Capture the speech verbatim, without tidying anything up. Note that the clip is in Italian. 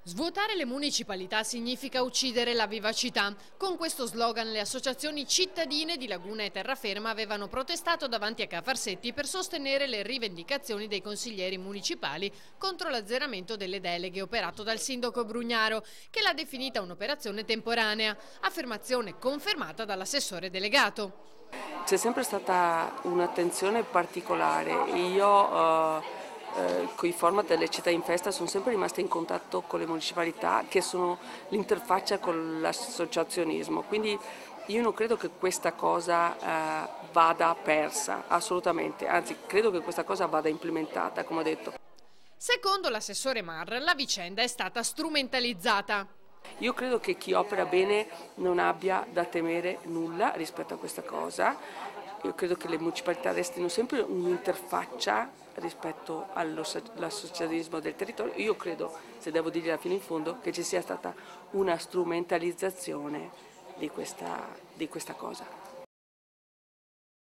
Svuotare le municipalità significa uccidere la vivacità. Con questo slogan le associazioni cittadine di Laguna e Terraferma avevano protestato davanti a Ca' Farsetti per sostenere le rivendicazioni dei consiglieri municipali contro l'azzeramento delle deleghe operato dal sindaco Brugnaro, che l'ha definita un'operazione temporanea, affermazione confermata dall'assessore delegato. C'è sempre stata un'attenzione particolare. Io eh, Eh, con i format delle città in festa sono sempre rimasta in contatto con le municipalità, che sono l'interfaccia con l'associazionismo, quindi io non credo che questa cosa eh, vada persa, assolutamente, anzi credo che questa cosa vada implementata, come ho detto. Secondo l'assessore Marra, la vicenda è stata strumentalizzata. Io credo che chi opera bene non abbia da temere nulla rispetto a questa cosa. Io credo che le municipalità restino sempre un'interfaccia rispetto all'associazionismo del territorio. Io credo, se devo dirla fino in fondo, che ci sia stata una strumentalizzazione di questa, di questa cosa.